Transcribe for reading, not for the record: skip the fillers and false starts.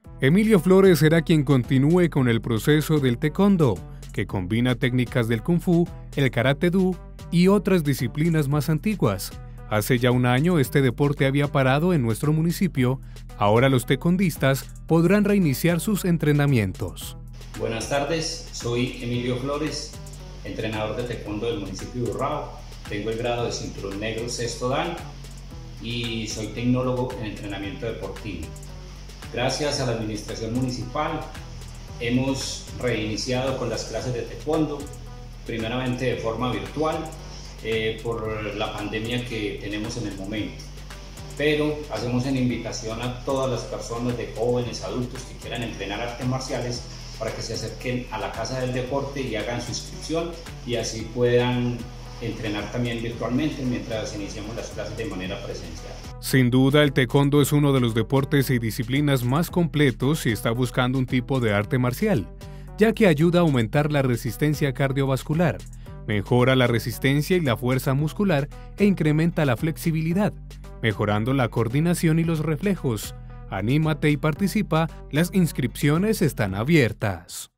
Emilio Flores será quien continúe con el proceso del taekwondo, que combina técnicas del kung fu, el karate-do y otras disciplinas más antiguas. Hace ya un año este deporte había parado en nuestro municipio. Ahora los taekwondistas podrán reiniciar sus entrenamientos. Buenas tardes, soy Emilio Flores, entrenador de taekwondo del municipio de Urrao. Tengo el grado de cinturón negro sexto dan y soy tecnólogo en entrenamiento deportivo. Gracias a la administración municipal hemos reiniciado con las clases de taekwondo, primeramente de forma virtual por la pandemia que tenemos en el momento. Pero hacemos una invitación a todas las personas, de jóvenes, adultos que quieran entrenar artes marciales, para que se acerquen a la Casa del Deporte y hagan su inscripción y así puedan entrenar también virtualmente mientras iniciamos las clases de manera presencial. Sin duda, el taekwondo es uno de los deportes y disciplinas más completos si está buscando un tipo de arte marcial, ya que ayuda a aumentar la resistencia cardiovascular, mejora la resistencia y la fuerza muscular e incrementa la flexibilidad, mejorando la coordinación y los reflejos. Anímate y participa, las inscripciones están abiertas.